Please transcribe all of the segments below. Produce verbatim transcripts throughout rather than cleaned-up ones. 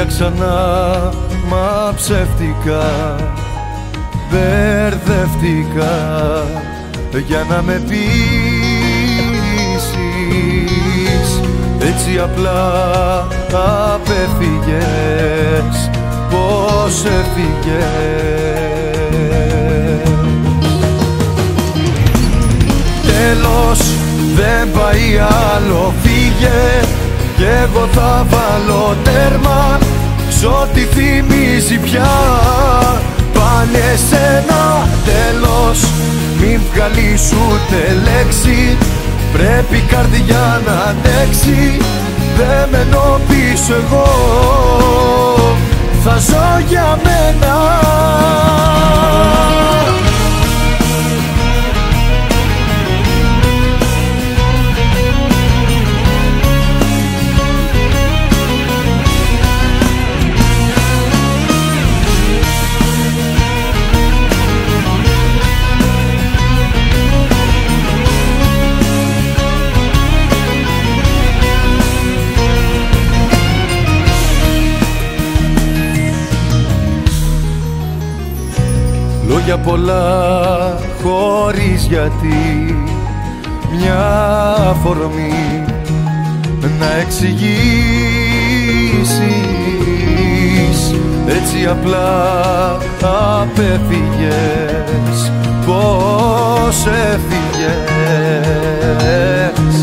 για ξανά, μα ψεύτικα μπερδευτικά για να με πείσεις. Έτσι απλά απέφυγες, πως έφυγες. Τέλος, δεν πάει άλλο, φύγε κι εγώ θα βάλω τέρμα σ' ό,τι θυμίζει πια πάλι εσένα. Τέλος, μην βγάλεις ούτε λέξη, πρέπει η καρδιά να αντέξει. Δεν μένω πίσω εγώ, θα ζω για μένα. Λόγια πολλά χωρίς γιατί, μια αφορμή να εξηγήσεις. Έτσι απλά απέφυγες, πως έφυγες.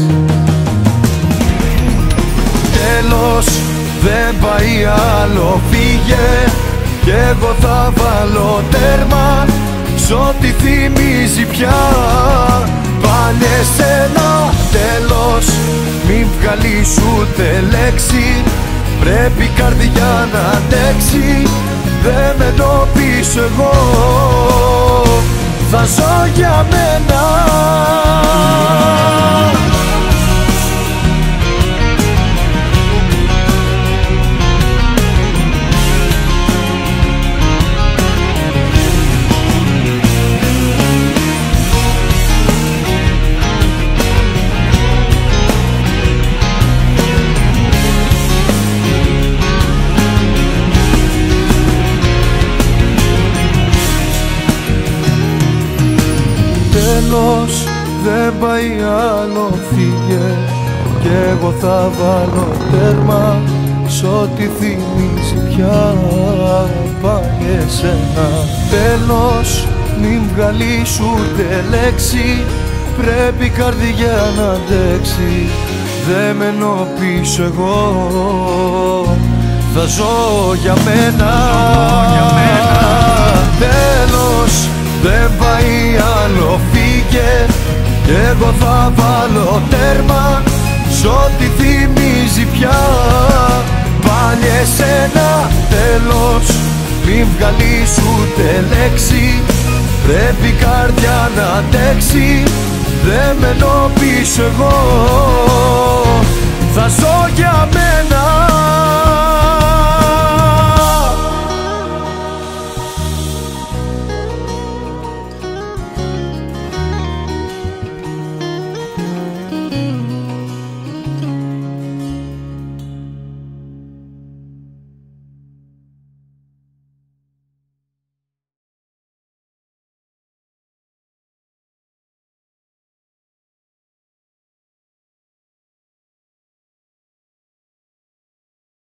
Τέλος, δεν πάει άλλο, φύγε κι εγώ θα βάλω τέρμα σ' ό,τι θυμίζει πια πάλι εσένα. Τέλος, μην βγάλεις ούτε λέξη, πρέπει η καρδιά να αντέξει. Δεν μένω πίσω εγώ, θα ζω για μένα. Τέλος, δεν πάει άλλο, φύγε κι εγώ θα βάλω τέρμα σ' ό,τι θυμίζει πια πάλι εσένα. Τέλος, μην βγάλεις ούτε λέξη, πρέπει η καρδιά να αντέξει. Δεν μένω πίσω εγώ, θα ζω για μένα. Τέλος, δεν πάει άλλο, φύγε κι εγώ θα βάλω τέρμα σ' ό,τι θυμίζει πια πάλι εσένα. Τέλος, μην βγάλεις ούτε λέξη, πρέπει η καρδιά να αντέξει. Δεν μένω πίσω εγώ, θα ζω για μένα.